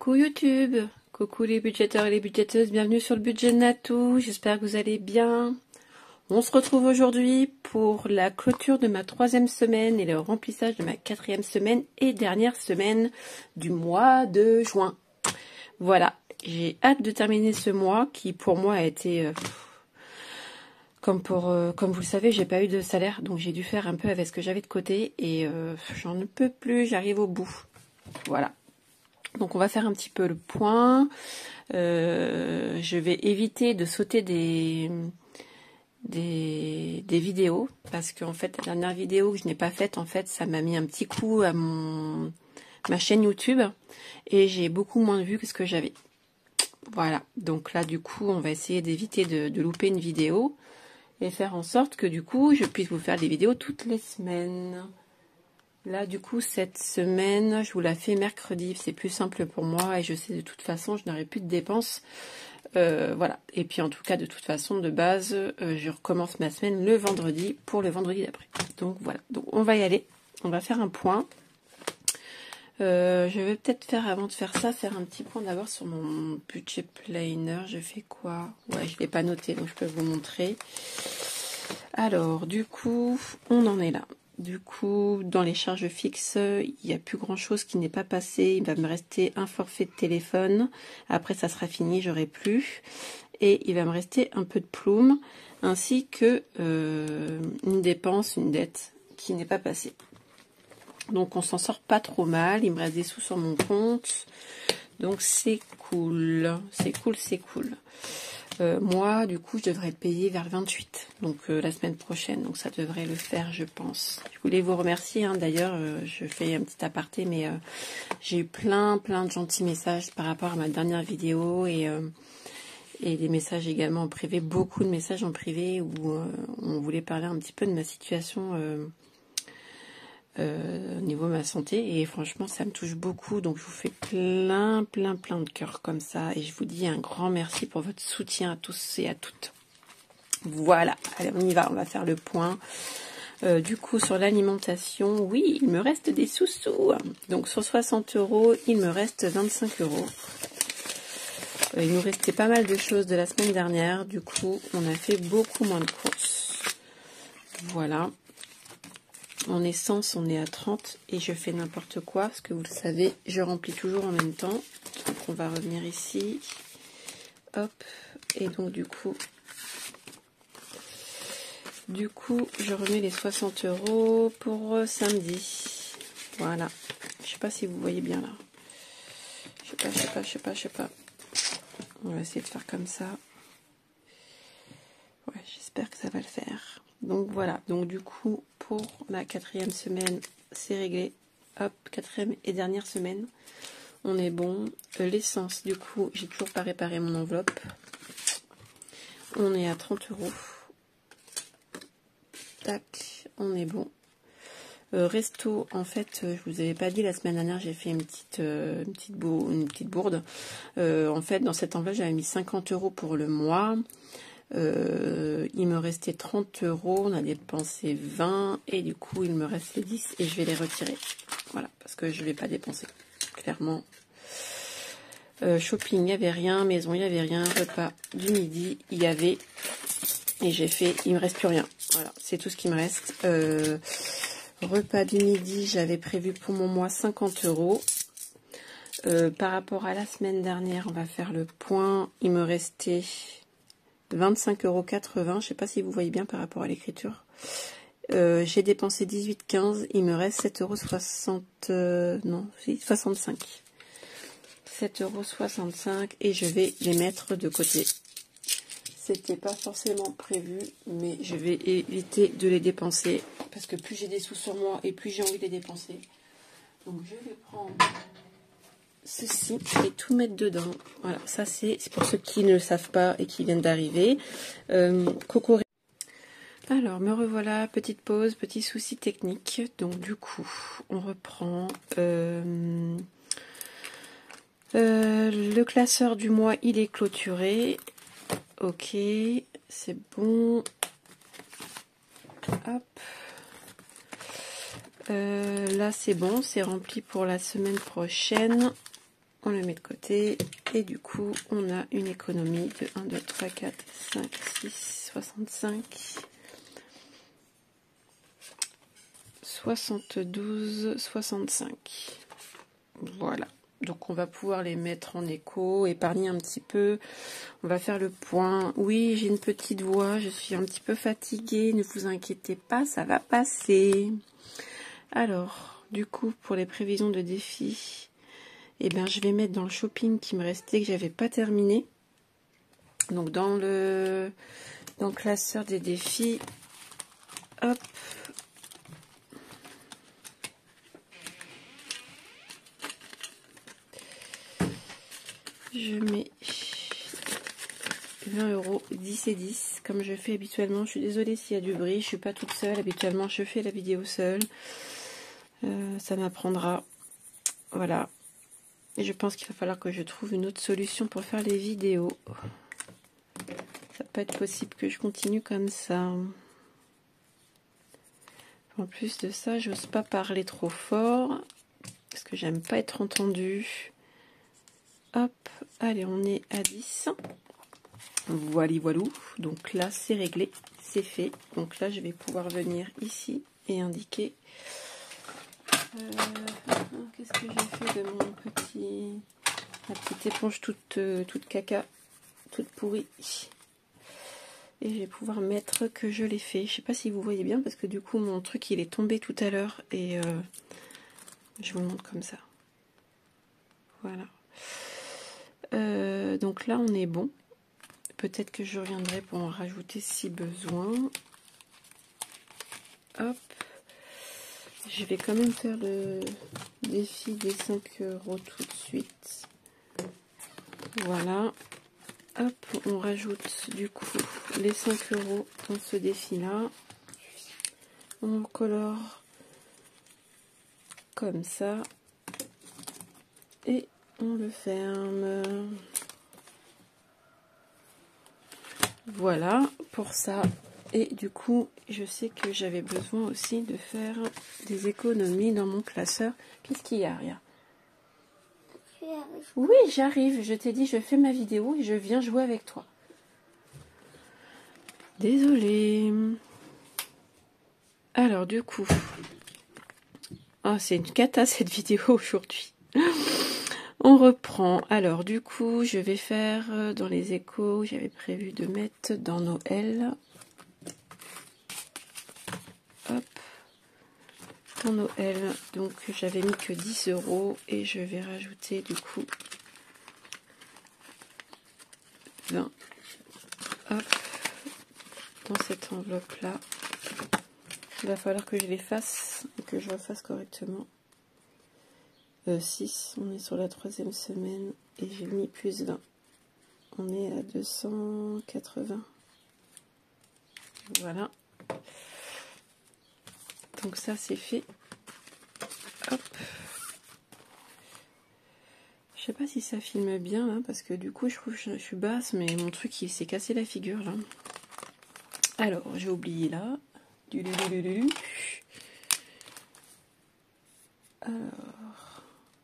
Coucou YouTube, coucou les budgéteurs et les budgéteuses, bienvenue sur le budget de Natou, j'espère que vous allez bien. On se retrouve aujourd'hui pour la clôture de ma 3e semaine et le remplissage de ma 4e semaine et dernière semaine du mois de juin. Voilà, j'ai hâte de terminer ce mois qui pour moi a été... Comme vous le savez, j'ai pas eu de salaire, donc j'ai dû faire un peu avec ce que j'avais de côté et j'en ne peux plus, j'arrive au bout. Voilà. Donc on va faire un petit peu le point. Je vais éviter de sauter des vidéos parce qu'en fait la dernière vidéo que je n'ai pas faite, en fait ça m'a mis un petit coup à ma chaîne YouTube et j'ai beaucoup moins de vues que ce que j'avais. Voilà, donc là du coup on va essayer d'éviter de louper une vidéo et faire en sorte que du coup je puisse vous faire des vidéos toutes les semaines. Là, du coup, cette semaine, je vous la fais mercredi. C'est plus simple pour moi et je sais de toute façon, je n'aurai plus de dépenses. Voilà. Et puis, en tout cas, de toute façon, de base, je recommence ma semaine le vendredi pour le vendredi d'après. Donc, voilà. Donc, on va y aller. On va faire un point. Je vais peut-être faire, avant de faire ça, faire un petit point d'abord sur mon budget planner. Je fais quoi? Ouais, je ne l'ai pas noté, donc je peux vous montrer. Alors, du coup, on en est là. Du coup, dans les charges fixes, il n'y a plus grand chose qui n'est pas passé. Il va me rester un forfait de téléphone. Après, ça sera fini, j'aurai plus. Et il va me rester un peu de plume, ainsi que une dépense, une dette qui n'est pas passée. Donc, on s'en sort pas trop mal. Il me reste des sous sur mon compte. Donc, c'est cool. C'est cool, c'est cool. Moi, du coup, je devrais être payée vers le 28, donc la semaine prochaine. Donc, ça devrait le faire, je pense. Je voulais vous remercier. Hein, d'ailleurs, je fais un petit aparté, mais j'ai eu plein de gentils messages par rapport à ma dernière vidéo et des messages également en privé. Beaucoup de messages en privé où on voulait parler un petit peu de ma situation au niveau de ma santé. Et franchement, ça me touche beaucoup. Donc, je vous fais plein de cœurs comme ça. Et je vous dis un grand merci pour votre soutien à tous et à toutes. Voilà. Allez, on y va. On va faire le point. Du coup, sur l'alimentation, oui, il me reste des sous-sous. Donc, sur 60 €, il me reste 25 €. Il nous restait pas mal de choses de la semaine dernière. Du coup, on a fait beaucoup moins de courses. Voilà. En essence, on est à 30 et je fais n'importe quoi parce que vous le savez, je remplis toujours en même temps. Donc, on va revenir ici. Hop. Et donc, du coup, je remets les 60 € pour samedi. Voilà. Je sais pas si vous voyez bien là. Je sais pas. On va essayer de faire comme ça. Ouais, j'espère que ça va le faire. Donc voilà, donc du coup, pour la 4e semaine, c'est réglé. Hop, 4e et dernière semaine, on est bon. L'essence, du coup, j'ai toujours pas réparé mon enveloppe. On est à 30 €. Tac, on est bon. Resto, en fait, je vous avais pas dit, la semaine dernière, j'ai fait une petite bourde. En fait, dans cette enveloppe, j'avais mis 50 € pour le mois. Il me restait 30 €, on a dépensé 20 et du coup il me reste les 10 et je vais les retirer. Voilà, parce que je ne vais pas dépenser, clairement. Shopping, il n'y avait rien, maison, il n'y avait rien, repas du midi, il y avait, et j'ai fait, il me reste plus rien. Voilà, c'est tout ce qui me reste. Repas du midi, j'avais prévu pour mon mois 50 €. Par rapport à la semaine dernière, on va faire le point, il me restait 25,80 €, je ne sais pas si vous voyez bien par rapport à l'écriture. J'ai dépensé 18,15 €, il me reste 7,65 €. 7,65 € et je vais les mettre de côté. C'était pas forcément prévu, mais je vais éviter de les dépenser parce que plus j'ai des sous sur moi et plus j'ai envie de les dépenser. Donc je vais prendre ceci et tout mettre dedans. Voilà, ça c'est pour ceux qui ne le savent pas et qui viennent d'arriver. Coco. Alors, me revoilà, petite pause, petit souci technique. Donc du coup, on reprend. Le classeur du mois, il est clôturé. Ok, c'est bon. Hop. Là, c'est bon, c'est rempli pour la semaine prochaine. on le met de côté. Et du coup, on a une économie de 1, 2, 3, 4, 5, 6, 65, 72, 65. Voilà. Donc on va pouvoir les mettre en écho, épargner un petit peu. On va faire le point. Oui, j'ai une petite voix, je suis un petit peu fatiguée. Ne vous inquiétez pas, ça va passer. Alors, du coup, pour les prévisions de défis, eh bien, je vais mettre dans le shopping qui me restait, que j'avais pas terminé. Donc dans le classeur des défis, hop. Je mets 20 €, 10 et 10, comme je fais habituellement. Je suis désolée s'il y a du bruit, je suis pas toute seule. Habituellement, je fais la vidéo seule. Ça m'apprendra. Voilà. Et je pense qu'il va falloir que je trouve une autre solution pour faire les vidéos. Ça peut pas être possible que je continue comme ça. En plus de ça, j'ose pas parler trop fort, parce que j'aime pas être entendue. Hop, allez, on est à 10. Voilà, voilou. Donc là, c'est réglé, c'est fait. Donc là, je vais pouvoir venir ici et indiquer. Qu'est-ce que j'ai fait de mon petit... La petite éponge toute caca, toute pourrie. Et je vais pouvoir mettre que je l'ai fait. Je sais pas si vous voyez bien, parce que du coup, mon truc, il est tombé tout à l'heure. Et je vous le montre comme ça. Voilà. Donc là, on est bon. Peut-être que je reviendrai pour en rajouter si besoin. Hop. Je vais quand même faire le défi des 5 € tout de suite. Voilà. Hop, on rajoute du coup les 5 € dans ce défi-là. On colore comme ça. Et on le ferme. Voilà pour ça. Et du coup, je sais que j'avais besoin aussi de faire des économies dans mon classeur. Qu'est-ce qu'il y a, Aria? Oui, j'arrive. Je t'ai dit, je fais ma vidéo et je viens jouer avec toi. Désolée. Alors, du coup... Oh, c'est une cata cette vidéo aujourd'hui. On reprend. Alors, du coup, je vais faire dans les échos, j'avais prévu de mettre dans Noël. Hop. Dans Noël. Donc, j'avais mis que 10 € et je vais rajouter du coup 20. Hop. Dans cette enveloppe-là. Il va falloir que je les fasse et que je refasse correctement. 6, on est sur la 3e semaine et j'ai mis plus 20. On est à 280. Voilà. Donc ça c'est fait. Hop. Je sais pas si ça filme bien là, parce que du coup je trouve que je suis basse, mais mon truc il s'est cassé la figure là. Alors j'ai oublié là. Alors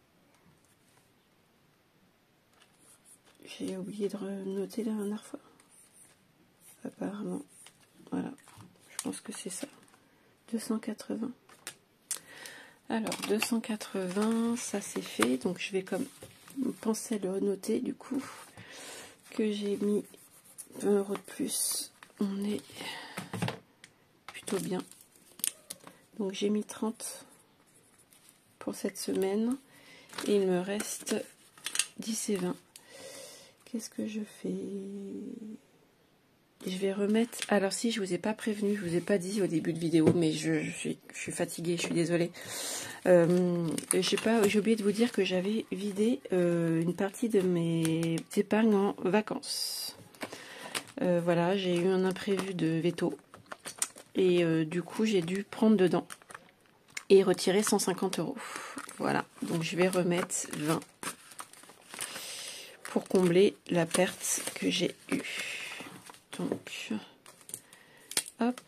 j'ai oublié de noter la dernière fois. Apparemment. Voilà. Je pense que c'est ça. 280. Alors 280, ça c'est fait. Donc je vais comme penser à le noter du coup. Que j'ai mis 20 € de plus. On est plutôt bien. Donc j'ai mis 30 pour cette semaine. Et il me reste 10 et 20. Qu'est-ce que je fais? Je vais remettre... Alors si, je vous ai pas prévenu, je vous ai pas dit au début de vidéo, mais je suis fatiguée, je suis désolée. J'ai oublié de vous dire que j'avais vidé une partie de mes épargnes en vacances. Voilà, j'ai eu un imprévu de veto. Et du coup, j'ai dû prendre dedans et retirer 150 €. Voilà, donc je vais remettre 20 pour combler la perte que j'ai eue. Donc, hop,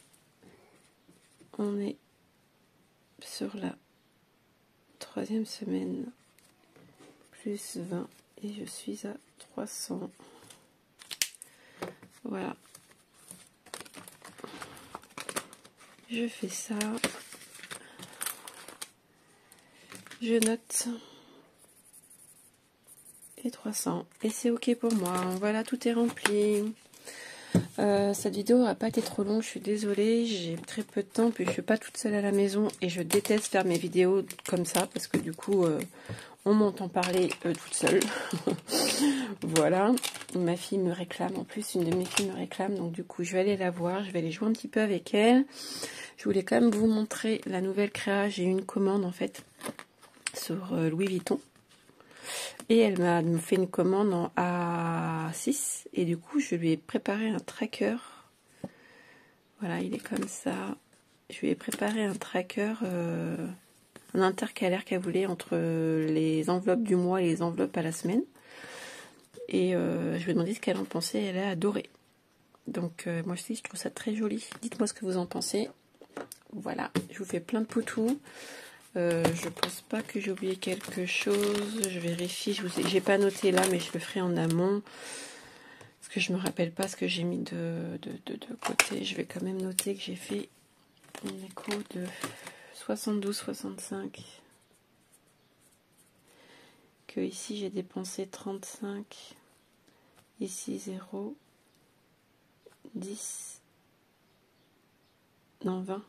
on est sur la 3e semaine, plus 20 et je suis à 300. Voilà. Je fais ça. Je note. Et 300. Et c'est ok pour moi. Voilà, tout est rempli. Cette vidéo n'a pas été trop longue, je suis désolée, j'ai très peu de temps, puis je suis pas toute seule à la maison et je déteste faire mes vidéos comme ça parce que du coup on m'entend parler toute seule. Voilà, ma fille me réclame, en plus une de mes filles me réclame, donc du coup je vais aller la voir, je vais aller jouer un petit peu avec elle. Je voulais quand même vous montrer la nouvelle créa, j'ai eu une commande en fait sur Louis Vuitton. Et elle m'a fait une commande en A6 et du coup je lui ai préparé un tracker. Voilà, il est comme ça. Je lui ai préparé un tracker, un intercalaire qu'elle voulait entre les enveloppes du mois et les enveloppes à la semaine. Et je lui ai demandé ce qu'elle en pensait, elle a adoré. Donc moi aussi je trouve ça très joli. Dites-moi ce que vous en pensez. Voilà, je vous fais plein de poutous. Je pense pas que j'ai oublié quelque chose. Je vérifie. J'ai pas noté là, mais je le ferai en amont. Parce que je me rappelle pas ce que j'ai mis de côté. Je vais quand même noter que j'ai fait une écho de 72,65. Que ici j'ai dépensé 35. Ici 0. 10. Non, 20.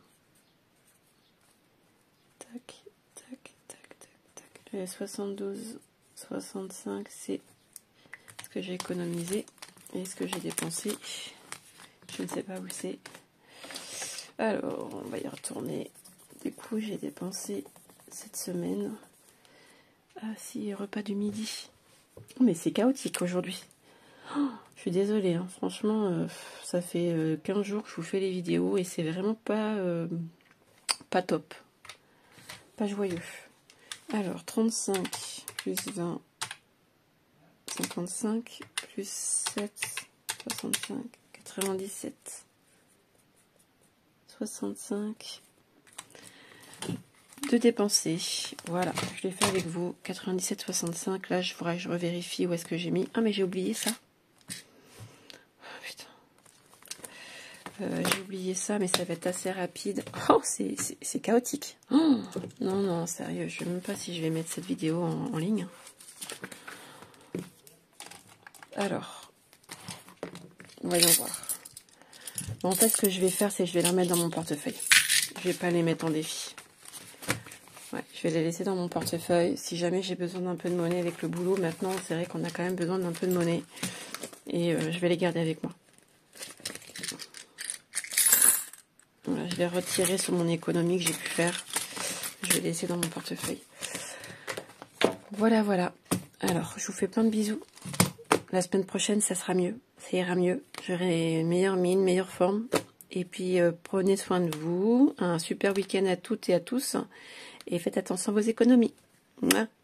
Tac, tac, tac, tac, tac. 72, 65, c'est ce que j'ai économisé et ce que j'ai dépensé. Je ne sais pas où c'est. Alors, on va y retourner. Du coup, j'ai dépensé cette semaine. Ah si, repas du midi. Mais c'est chaotique aujourd'hui. Oh, je suis désolée, hein. Franchement, ça fait 15 jours que je vous fais les vidéos et c'est vraiment pas top. Pas joyeux. Alors, 35 plus 20, 55 plus 7, 65, 97, 65 de dépenser. Voilà, je l'ai fait avec vous. 97, 65. Là, je revérifie où est-ce que j'ai mis. Ah, mais j'ai oublié ça. Oh, putain. J'ai oublié ça, mais ça va être assez rapide. Oh, c'est chaotique. Oh, non, non, sérieux, je ne sais même pas si je vais mettre cette vidéo en ligne. Alors, voyons voir. Bon, en fait, ce que je vais faire, c'est que je vais les remettre dans mon portefeuille. Je vais pas les mettre en défi. Ouais, je vais les laisser dans mon portefeuille. Si jamais j'ai besoin d'un peu de monnaie avec le boulot, maintenant, c'est vrai qu'on a quand même besoin d'un peu de monnaie. Et je vais les garder avec moi. Voilà, je vais retirer sur mon économie que j'ai pu faire. Je vais les laisser dans mon portefeuille. Voilà, voilà. Alors, je vous fais plein de bisous. La semaine prochaine, ça sera mieux. Ça ira mieux. J'aurai une meilleure mine, meilleure forme. Et puis, prenez soin de vous. Un super week-end à toutes et à tous. Et faites attention à vos économies. Mouah.